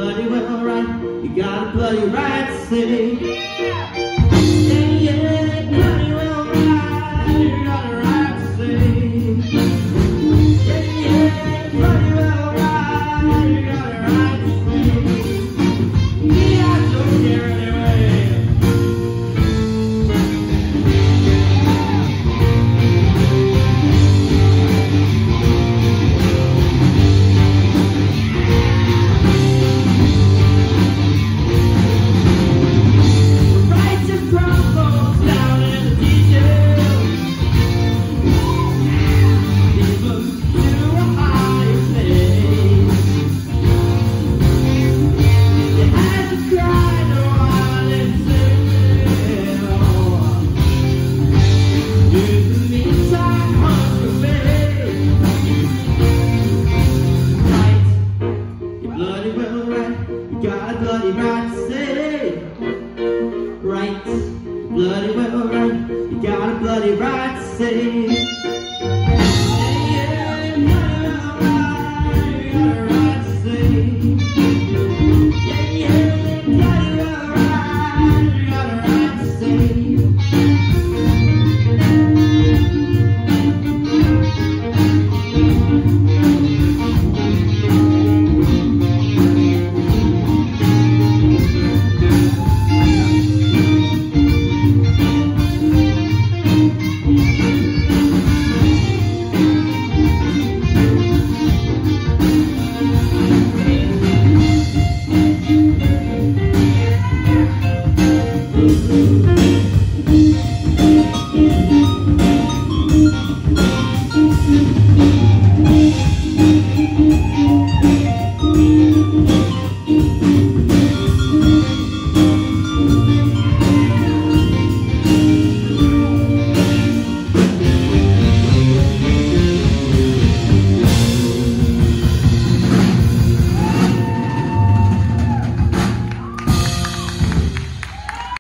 bloody well right. You got a bloody right to say. Yeah, yeah, bloody well right. You got a right to say. Yeah, yeah, bloody well right. You got a right to say. Yeah, I don't care anyway. Got a bloody right to say. Right, bloody well right. You got a bloody right to say.